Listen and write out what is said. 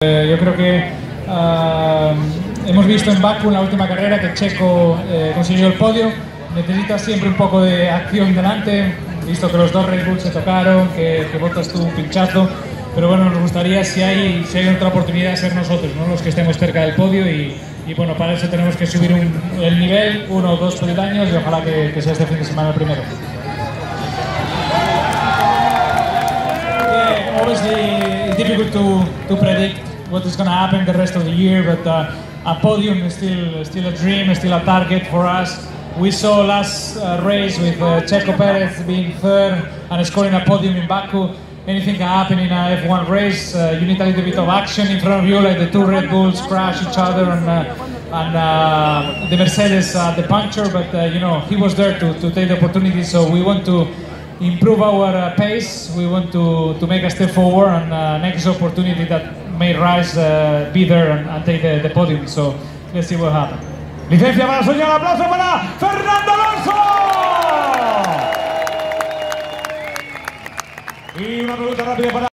Yo creo que hemos visto en Bakú, en la última carrera, que Checo consiguió el podio. Necesita siempre un poco de acción delante, visto que los dos Red Bull se tocaron, que Bottas tuvo un pinchazo. Pero bueno, nos gustaría, si hay otra oportunidad, ser nosotros, ¿no?, los que estemos cerca del podio. Y bueno, para eso tenemos que subir el nivel, 1 o 2 peldaños, y ojalá que sea este fin de semana el primero. Yeah, obviously it's difficult to predict what is going to happen the rest of the year, but a podium is still a dream, still a target for us. We saw last race with Checo Perez being third and scoring a podium in Baku. Anything can happen in a F1 race. You need a little bit of action in front of you, like the two Red Bulls crash each other and the Mercedes the puncture, but you know, he was there to take the opportunity, so we want to improve our pace. We want to make a step forward, and next opportunity that may rise, be there and take the podium. So let's see what happens. Licencia para soñar, aplauso para Fernando Alonso. Y una pregunta rápida para